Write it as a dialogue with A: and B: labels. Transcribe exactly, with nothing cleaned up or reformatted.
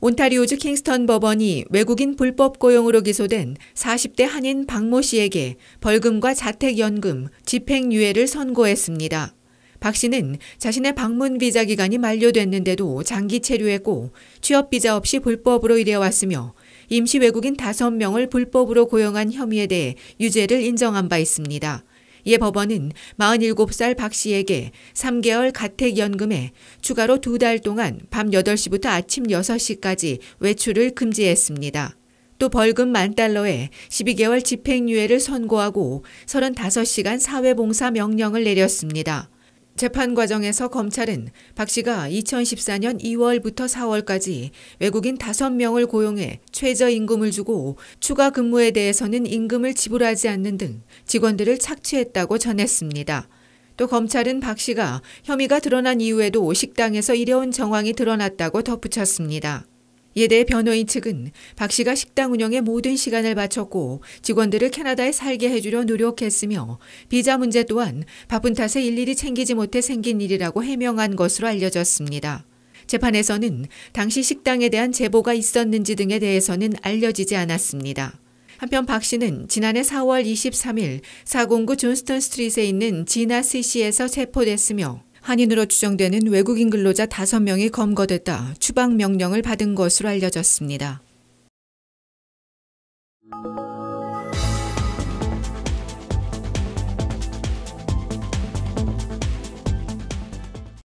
A: 온타리오주 킹스턴 법원이 외국인 불법 고용으로 기소된 사십 대 한인 박모 씨에게 벌금과 자택연금, 집행유예를 선고했습니다. 박 씨는 자신의 방문 비자 기간이 만료됐는데도 장기 체류했고 취업 비자 없이 불법으로 일해왔으며 임시 외국인 다섯 명을 불법으로 고용한 혐의에 대해 유죄를 인정한 바 있습니다. 이에 법원은 마흔일곱 살 박 씨에게 삼 개월 가택연금에 추가로 두 달 동안 밤 여덟 시부터 아침 여섯 시까지 외출을 금지했습니다. 또 벌금 만 달러에 십이 개월 집행유예를 선고하고 서른다섯 시간 사회봉사 명령을 내렸습니다. 재판 과정에서 검찰은 박 씨가 이천십사 년 이월부터 사월까지 외국인 다섯 명을 고용해 최저임금을 주고 추가 근무에 대해서는 임금을 지불하지 않는 등 직원들을 착취했다고 전했습니다. 또 검찰은 박 씨가 혐의가 드러난 이후에도 식당에서 일해온 정황이 드러났다고 덧붙였습니다. 이에 대해 변호인 측은 박 씨가 식당 운영에 모든 시간을 바쳤고 직원들을 캐나다에 살게 해주려 노력했으며 비자 문제 또한 바쁜 탓에 일일이 챙기지 못해 생긴 일이라고 해명한 것으로 알려졌습니다. 재판에서는 당시 식당에 대한 제보가 있었는지 등에 대해서는 알려지지 않았습니다. 한편 박 씨는 지난해 사월 이십삼일 사공구 존스턴 스트릿에 있는 지나 스시에서 체포됐으며 한인으로 추정되는 외국인 근로자 다섯 명이 검거됐다 추방 명령을 받은 것으로 알려졌습니다.